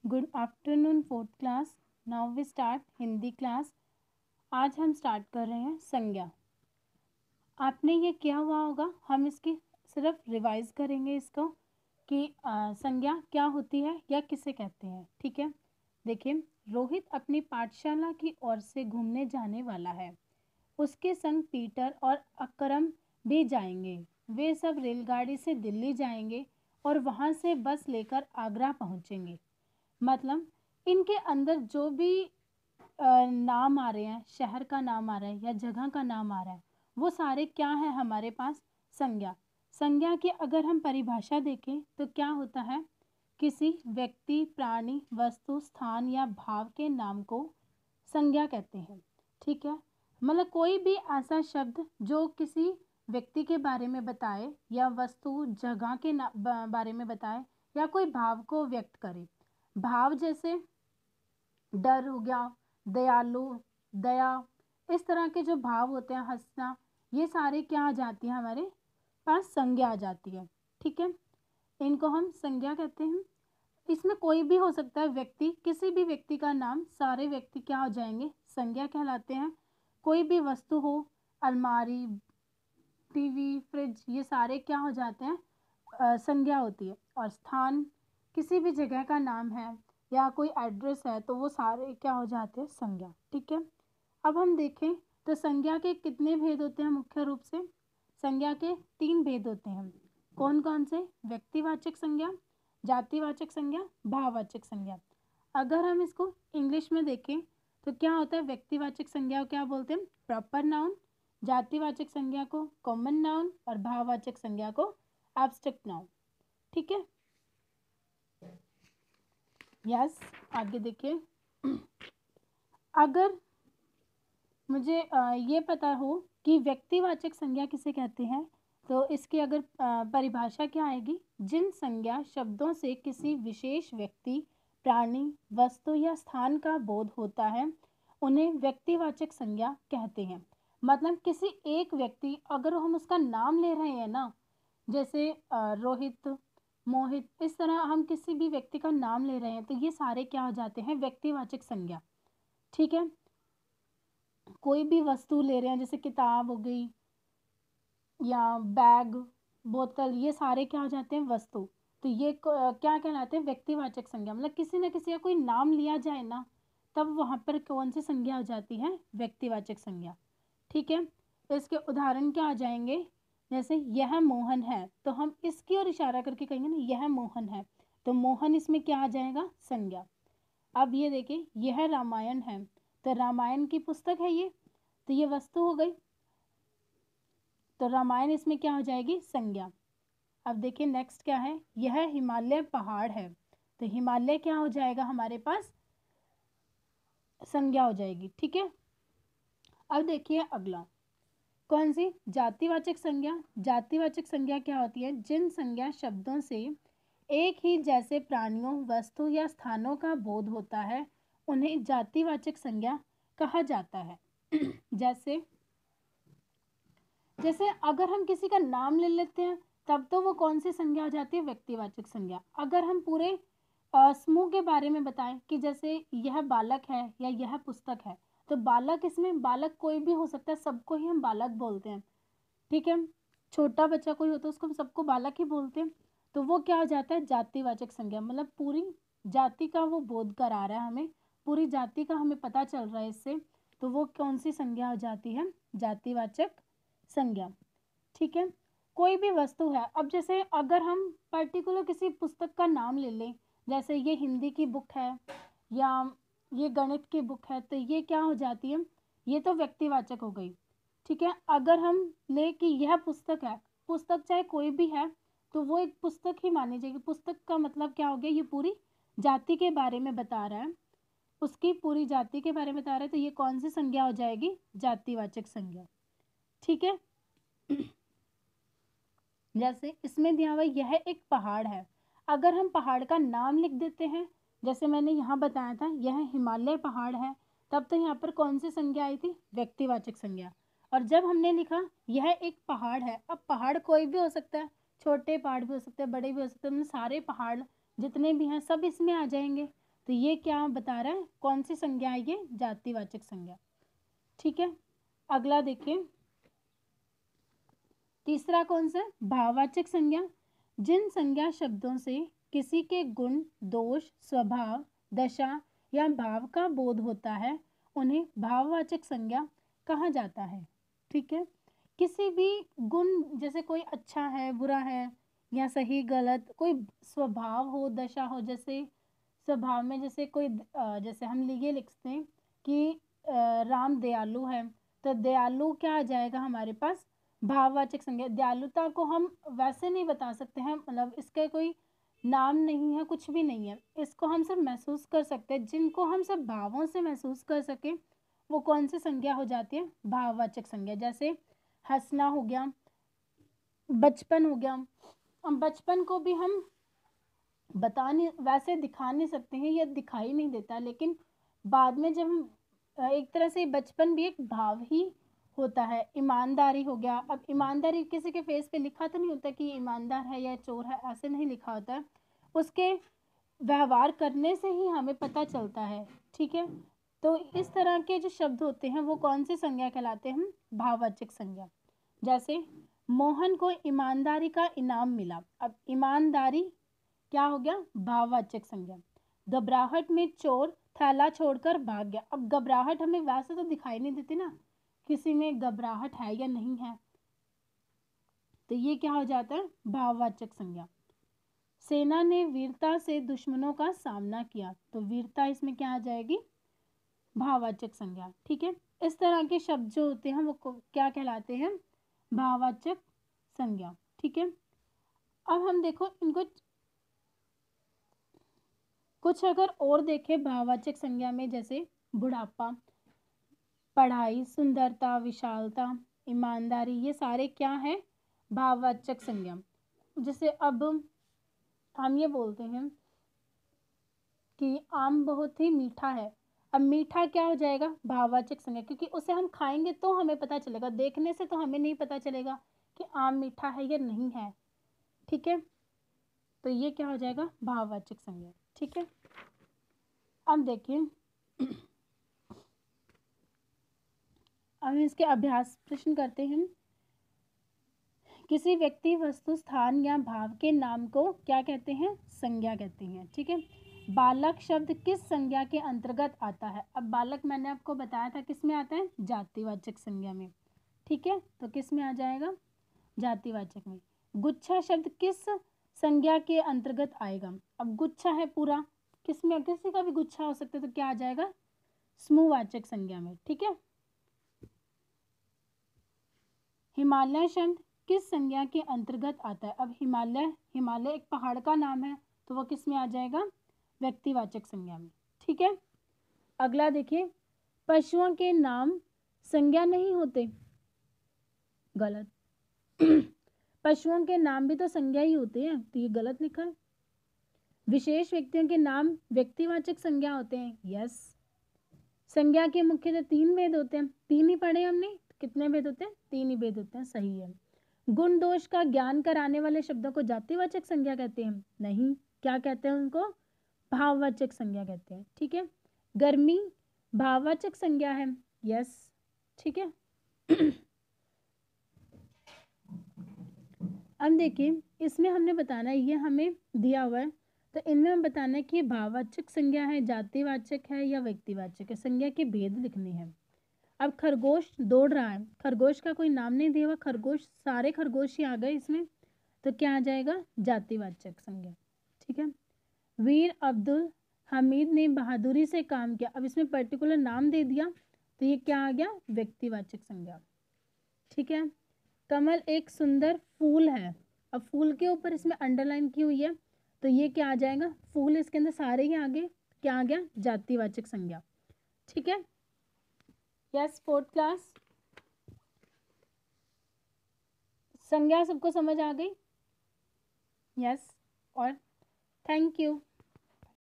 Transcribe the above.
Good afternoon fourth class. Now we start Hindi class. आज हम start कर रहे हैं संज्ञा। आपने ये किया हुआ होगा, हम इसकी सिर्फ रिवाइज करेंगे इसको कि संज्ञा क्या होती है या किसे कहते हैं। ठीक है, देखिए, रोहित अपनी पाठशाला की ओर से घूमने जाने वाला है। उसके संग पीटर और अकरम भी जाएंगे। वे सब रेलगाड़ी से दिल्ली जाएंगे और वहां से बस लेकर आगरा पहुंचेंगे। मतलब इनके अंदर जो भी नाम आ रहे हैं, शहर का नाम आ रहा है या जगह का नाम आ रहा है, वो सारे क्या है हमारे पास? संज्ञा। संज्ञा की अगर हम परिभाषा देखें तो क्या होता है? किसी व्यक्ति, प्राणी, वस्तु, स्थान या भाव के नाम को संज्ञा कहते हैं। ठीक है, मतलब कोई भी ऐसा शब्द जो किसी व्यक्ति के बारे में बताए या वस्तु, जगह के बारे में बताए या कोई भाव को व्यक्त करे। भाव जैसे डर हो गया, दयालु, दया, इस तरह के जो भाव होते हैं, हंसना, ये सारे क्या आ जाती हैं हमारे पास? संज्ञा आ जाती है। ठीक है, इनको हम संज्ञा कहते हैं। इसमें कोई भी हो सकता है व्यक्ति, किसी भी व्यक्ति का नाम, सारे व्यक्ति क्या हो जाएंगे? संज्ञा कहलाते हैं। कोई भी वस्तु हो, अलमारी, टीवी, फ्रिज, ये सारे क्या हो जाते हैं? संज्ञा होती है। और स्थान, किसी भी जगह का नाम है या कोई एड्रेस है तो वो सारे क्या हो जाते हैं? संज्ञा। ठीक है, अब हम देखें तो संज्ञा के कितने भेद होते हैं? मुख्य रूप से संज्ञा के 3 भेद होते हैं। कौन कौन से? व्यक्तिवाचक संज्ञा, जातिवाचक संज्ञा, भाववाचक संज्ञा। अगर हम इसको इंग्लिश में देखें तो क्या होता है? व्यक्तिवाचक संज्ञा को क्या बोलते हैं? Proper noun. जातिवाचक संज्ञा को कॉमन नाउन और भाववाचक संज्ञा को एब्स्ट्रैक्ट नाउन। ठीक है, यस। आगे देखिए, अगर मुझे ये पता हो कि व्यक्तिवाचक संज्ञा किसे कहते हैं तो इसकी अगर परिभाषा क्या आएगी? जिन संज्ञा शब्दों से किसी विशेष व्यक्ति, प्राणी, वस्तु या स्थान का बोध होता है उन्हें व्यक्तिवाचक संज्ञा कहते हैं। मतलब किसी एक व्यक्ति, अगर हम उसका नाम ले रहे हैं ना, जैसे रोहित, मोहित, इस तरह हम किसी भी व्यक्ति का नाम ले रहे हैं तो ये सारे क्या हो जाते हैं? व्यक्तिवाचक संज्ञा। ठीक है, कोई भी वस्तु ले रहे हैं, जैसे किताब हो गई या बैग, बोतल, ये सारे क्या हो जाते हैं? वस्तु। तो ये क्या कहलाते हैं? व्यक्तिवाचक संज्ञा। मतलब किसी न किसी का कोई नाम लिया जाए ना, तब वहां पर कौन सी संज्ञा हो जाती है? व्यक्तिवाचक संज्ञा। ठीक है, तो इसके उदाहरण क्या आ जाएंगे? जैसे यह मोहन है तो हम इसकी ओर इशारा करके कहेंगे ना, यह मोहन है, तो मोहन इसमें क्या आ जाएगा? संज्ञा। अब ये देखिए, यह रामायण है तो रामायण की पुस्तक है ये, तो ये वस्तु हो गई, तो रामायण इसमें क्या हो जाएगी? संज्ञा। अब देखिए नेक्स्ट क्या है? यह हिमालय पहाड़ है, तो हिमालय क्या हो जाएगा हमारे पास? संज्ञा हो जाएगी। ठीक है, अब देखिए अगला, कौन सी? जातिवाचक संज्ञा। जातिवाचक संज्ञा क्या होती है? जिन संज्ञा शब्दों से एक ही जैसे प्राणियों, वस्तु या स्थानों का बोध होता है उन्हें जातिवाचक संज्ञा कहा जाता है। जैसे जैसे अगर हम किसी का नाम ले लेते हैं तब तो वो कौन सी संज्ञा हो जाती है? व्यक्तिवाचक संज्ञा। अगर हम पूरे समूह के बारे में बताएं कि जैसे यह बालक है या यह पुस्तक है, तो बालक, इसमें बालक कोई भी हो सकता है, सबको ही हम बालक बोलते हैं। ठीक है, छोटा बच्चा कोई होता है उसको हम सबको बालक ही बोलते हैं, तो वो क्या हो जाता है? जातिवाचक संज्ञा। मतलब पूरी जाति का वो बोध करा रहा है हमें, पूरी जाति का हमें पता चल रहा है इससे, तो वो कौन सी संज्ञा हो जाती है? जातिवाचक संज्ञा। ठीक है, कोई भी वस्तु है, अब जैसे अगर हम पर्टिकुलर किसी पुस्तक का नाम ले लें, जैसे ये हिंदी की बुक है या ये गणित की बुक है, तो ये क्या हो जाती है? ये तो व्यक्तिवाचक हो गई। ठीक है, अगर हम ले कि यह पुस्तक है, पुस्तक चाहे कोई भी है तो वो एक पुस्तक ही मानी जाएगी। पुस्तक का मतलब क्या हो गया? ये पूरी जाति के बारे में बता रहा है, उसकी पूरी जाति के बारे में बता रहा है, तो ये कौन सी संज्ञा हो जाएगी? जातिवाचक संज्ञा। ठीक है, जैसे इसमें दिया हुआ यह एक पहाड़ है, अगर हम पहाड़ का नाम लिख देते हैं, जैसे मैंने यहाँ बताया था यह हिमालय पहाड़ है, तब तो यहाँ पर कौन सी संज्ञा आई थी? व्यक्तिवाचक संज्ञा। और जब हमने लिखा यह एक पहाड़ है, अब पहाड़ कोई भी हो सकता है, छोटे पहाड़ भी हो सकते हैं, बड़े भी हो सकते हैं, मतलब सारे पहाड़ जितने भी हैं सब इसमें आ जाएंगे, तो ये क्या बता रहा है, कौन सी संज्ञा है ये, जातिवाचक संज्ञा। ठीक है, अगला देखिए, तीसरा कौन सा, भाववाचक संज्ञा। जिन संज्ञा शब्दों से किसी के गुण, दोष, स्वभाव, दशा या भाव का बोध होता है उन्हें भाववाचक संज्ञा कहा जाता है। ठीक है, किसी भी गुण, जैसे कोई अच्छा है, बुरा है, या सही गलत, कोई स्वभाव हो, दशा हो, जैसे स्वभाव में जैसे कोई जैसे हम ये लिखते हैं कि राम दयालु है, तो दयालु क्या आ जाएगा हमारे पास, भाववाचक संज्ञा। दयालुता को हम वैसे नहीं बता सकते हैं, मतलब इसके कोई नाम नहीं है, कुछ भी नहीं है, इसको हम सब महसूस कर सकते हैं। जिनको हम सब भावों से महसूस कर सके वो कौन सी संज्ञा हो जाती है, भाववाचक संज्ञा। जैसे हंसना हो गया, बचपन हो गया। अब बचपन को भी हम बता नहीं, वैसे दिखा नहीं सकते हैं, ये दिखाई नहीं देता, लेकिन बाद में जब हम एक तरह से बचपन भी एक भाव ही होता है। ईमानदारी हो गया, अब ईमानदारी किसी के फेस पे लिखा तो नहीं होता कि ईमानदार है या चोर है, ऐसे नहीं लिखा होता है, उसके व्यवहार करने से ही हमें पता चलता है। ठीक है, तो इस तरह के जो शब्द होते हैं वो कौन सी संज्ञा कहलाते हैं, भाववाचक संज्ञा। जैसे मोहन को ईमानदारी का इनाम मिला, अब ईमानदारी क्या हो गया, भाववाचक संज्ञा। घबराहट में चोर थैला छोड़कर भाग गया, अब घबराहट हमें वैसे तो दिखाई नहीं देती ना, किसी में घबराहट है या नहीं है, तो ये क्या हो जाता है, भाववाचक संज्ञा। सेना ने वीरता से दुश्मनों का सामना किया, तो वीरता इसमें क्या आ जाएगी, भाववाचक संज्ञा। ठीक है, इस तरह के शब्द जो होते हैं वो क्या कहलाते हैं, भाववाचक संज्ञा। ठीक है, अब हम देखो इनको कुछ अगर और देखें भाववाचक संज्ञा में, जैसे बुढ़ापा, पढ़ाई, सुंदरता, विशालता, ईमानदारी, ये सारे क्या है, भाववाचक संज्ञा। जैसे अब हम ये बोलते हैं कि आम बहुत ही मीठा है, अब मीठा क्या हो जाएगा, भाववाचक संज्ञा, क्योंकि उसे हम खाएंगे तो हमें पता चलेगा, देखने से तो हमें नहीं पता चलेगा कि आम मीठा है या नहीं है। ठीक है, तो ये क्या हो जाएगा, भाववाचक संज्ञा। ठीक है, अब देखिए, अब इसके अभ्यास प्रश्न करते हैं। किसी व्यक्ति, वस्तु, स्थान या भाव के नाम को क्या कहते हैं, संज्ञा कहते हैं। ठीक है, बालक शब्द किस संज्ञा के अंतर्गत आता है, अब बालक मैंने आपको बताया था किस में आता है, जातिवाचक संज्ञा में। ठीक है, तो किस में आ जाएगा, जातिवाचक में। गुच्छा शब्द किस संज्ञा के अंतर्गत आएगा, अब गुच्छा है पूरा, किस में, किसी का भी गुच्छा हो सकता है, तो क्या आ जाएगा, समूहवाचक संज्ञा में। ठीक है, हिमालय शब्द किस संज्ञा के अंतर्गत आता है, अब हिमालय, हिमालय एक पहाड़ का नाम है, तो वो किस में आ जाएगा, व्यक्तिवाचक संज्ञा में। ठीक है, अगला देखिए, पशुओं के नाम संज्ञा नहीं होते, गलत पशुओं के नाम भी तो संज्ञा ही होते हैं, तो ये गलत लिखा है। विशेष व्यक्तियों के नाम व्यक्तिवाचक संज्ञा होते हैं, यस। संज्ञा के मुख्यतः तीन भेद होते हैं, तीन ही पढ़े हमने, कितने भेद होते हैं, तीन ही भेद होते हैं, सही है। गुण दोष का ज्ञान कराने वाले शब्दों को जातिवाचक संज्ञा कहते हैं, नहीं, क्या कहते हैं उनको, भाववाचक संज्ञा कहते हैं। ठीक है, गर्मी भाववाचक संज्ञा है, यस। ठीक है, अब देखिए इसमें हमने बताना है, ये हमें दिया हुआ है, तो इनमें हम बताना है कि भाववाचक संज्ञा है, जातिवाचक है या व्यक्तिवाचक है, संज्ञा के भेद लिखने हैं। अब खरगोश दौड़ रहा है, खरगोश का कोई नाम नहीं दिया हुआ, खरगोश, सारे खरगोश ही आ गए इसमें, तो क्या आ जाएगा, जातिवाचक संज्ञा। ठीक है, वीर अब्दुल हमीद ने बहादुरी से काम किया, अब इसमें पर्टिकुलर नाम दे दिया, तो ये क्या आ गया, व्यक्तिवाचक संज्ञा। ठीक है, कमल एक सुंदर फूल है, अब फूल के ऊपर इसमें अंडरलाइन की हुई है, तो ये क्या आ जाएगा, फूल, इसके अंदर सारे ही आगे क्या आ गया, जातिवाचक संज्ञा। ठीक है, यस, फोर्थ क्लास संज्ञा सबको समझ आ गई, यस, और थैंक यू।